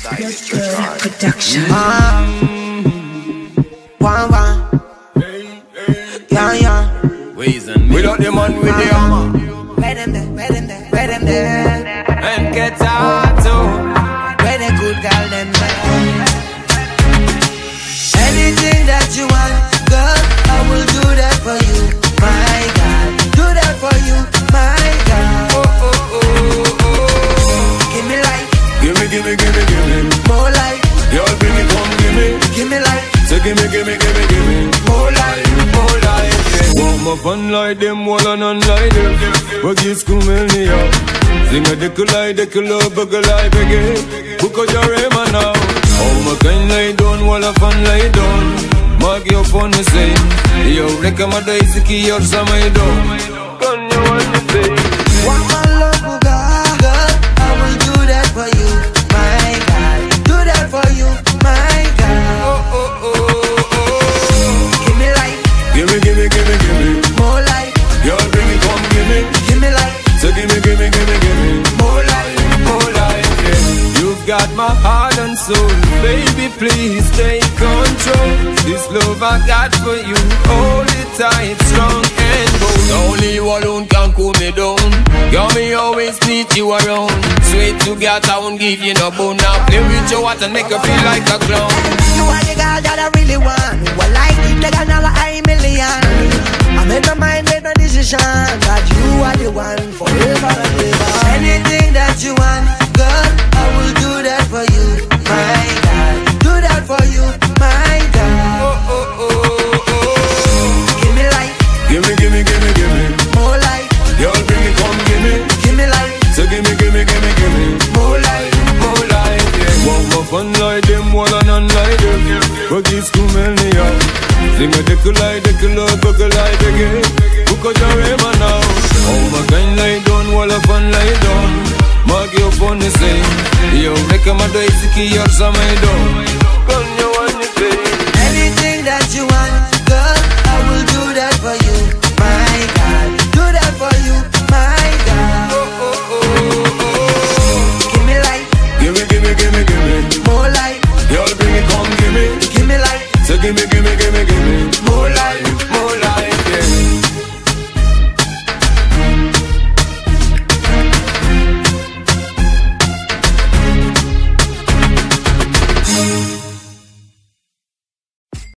Production. Yeah. Without the man with the hammer. Where them there? And get out too. Where the good girl them there? Anything that you want, girl, I will do that for you, my God. Do that for you, my God. Give me life. Give me. More life. Y'all bring me, come give me. Give me life. So give me. More life. Yeah. Want my fun like them, wall and unlike them. But you school me out. Sing a deckle love, buckle like beggy. Book out your aim now. Oh my kind lie down, wall of fun lie down. Mark your phone the same. Yo, reckon my dice key or some I don't. Gun you want to say. Want my love, girl, I will do that for you, my God. Do that for you, my God. Give me life. Give me. More life. Y'all bring me, come give me. Give me life. So give me. More life. Yeah. You've got my heart and soul. Baby, please take control. This love I got for you, hold it tight, strong and bold. Only you alone can cool me down. Got me always need you around. Sweet to get, I won't give you no bone. Now play with your water, make you feel like a clown. You are the girl that I really want. Who I like it, like another $1 million. I made my mind, made my decision that you are the one forever and ever. Anything that you want, girl, I will do that for you, my God. Do that for you, my God. Give me life. Give me. More life. Y'all bring me, come give me. Give me life. So give me. More life. Yeah. Want my fun like them, wall and unlike them. But this school me out. Sing a deckle love, buckle like beggy. Book out your aim now. Oh my kind lie down, wall of fun lie down. Mark your phone the same. Yo, reckon my dice key or some I don't.